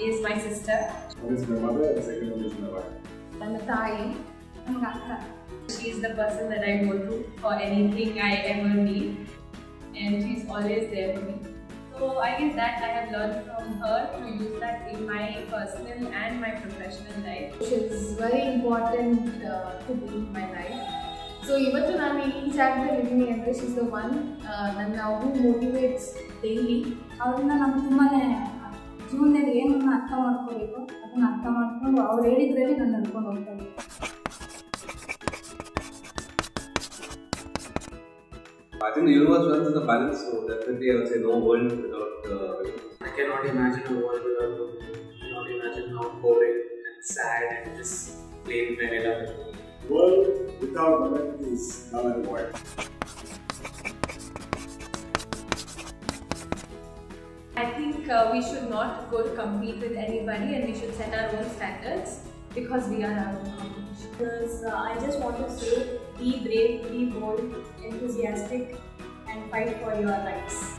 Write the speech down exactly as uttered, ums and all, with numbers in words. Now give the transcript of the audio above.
is my sister. One is my mother and the second one is my wife. I'm a Thai. I'm Gakka. She's the person that I go to for anything I ever need, and she's always there for me. So I guess that I have learned from her to use that in my personal and my professional life. She's very important uh, to be in my life. So ಇವತ್ತು ನಾನು ಈ ಜಾಗದಲ್ಲಿ ಇದ್ದೀನಿ ಅಂದರೆ she's the one ನನ್ನ ಹೂ motivates daily. ಅವ್ರನ್ನ ನಾನು ತುಂಬಾ ಜೀವನದಲ್ಲಿ ಏನನ್ನ ಅರ್ಥ ಮಾಡ್ಕೋಬೇಕು ಅದನ್ನ ಅರ್ಥ ಮಾಡ್ಕೊಂಡು ಅವ್ರು ಹೇಳಿದ್ರಲ್ಲಿ ನಾನು ನಡ್ಕೊಂಡು ಹೋಗ್ತಾ ಇದ್ದೀನಿ. I think the universe runs in the balance, so definitely I would say no world without uh, I cannot imagine a world without Ravi. I cannot imagine how boring and sad and just plain vanilla. World without women is null and void. I think uh, we should not go to compete with anybody, and we should set our own standards because we are our own competition. Because uh, I just want to say, be brave, be bold, enthusiastic, and fight for your rights.